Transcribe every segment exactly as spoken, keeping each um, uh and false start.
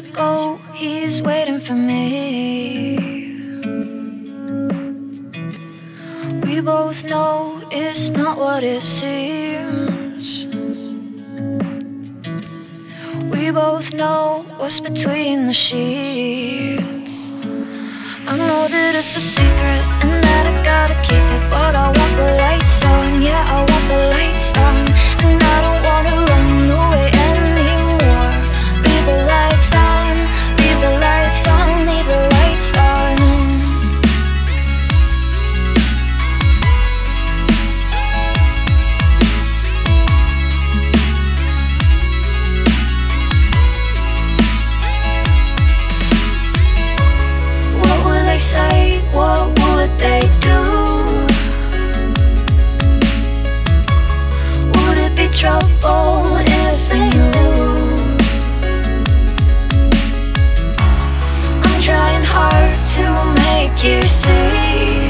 should go, he's waiting for me. We both know it's not what it seems. We both know what's between the sheets. I know that it's a secret and that I gotta keep it, but I want the lights on, yeah, I want the lights on. And I don't wanna run away anymore. Leave the lights on, leave the lights on, leave the lights on. What would they say? What would they do? Would it be trouble if they knew? I'm trying hard to make you see.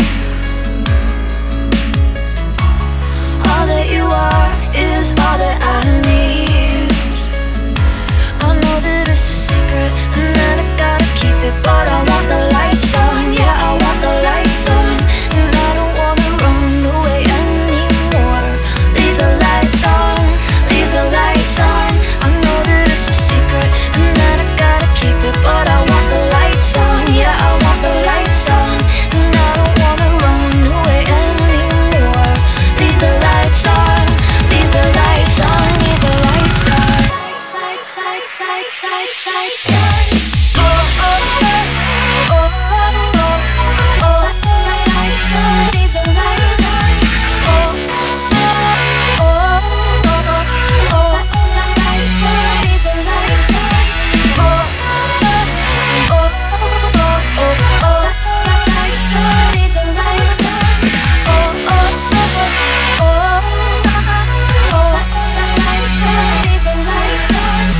All that you are is all that I need. I know that it's a secret and that I gotta keep it, but I want the lights on, yeah, I want the lights on. And I don't wanna run away anymore. Leave the lights on, leave the lights on. I know that it's a secret and that I gotta keep it, but I want the lights on, yeah, I want the lights on. And I don't wanna run away anymore. Leave the lights on, leave the lights on, leave the lights on. Lights, lights, lights, lights, lights, lights. Oh, oh, oh, oh, oh, oh, oh, lights on, leave the lights on. Oh, oh, oh, oh, oh, lights on, leave the lights on. Oh, oh, oh, oh, oh, lights on, leave the lights on. Oh, oh, oh, oh, lights on, leave the lights on.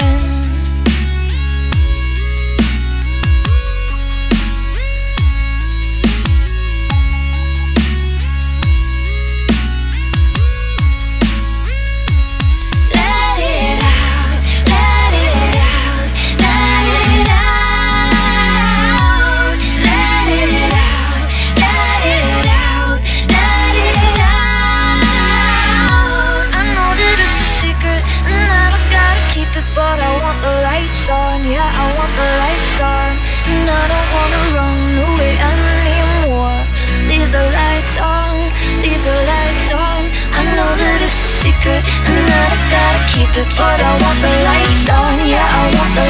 Let it out, let it out, let it out. Let it out, let it out, let it out. I know that it's a secret and that I gotta keep it, but I want the lights on, yeah, I want the lights on. And I don't wanna run away anymore. Leave the lights on, leave the lights on. I know that it's a secret and that I gotta keep it, but I want the lights on, yeah, I want the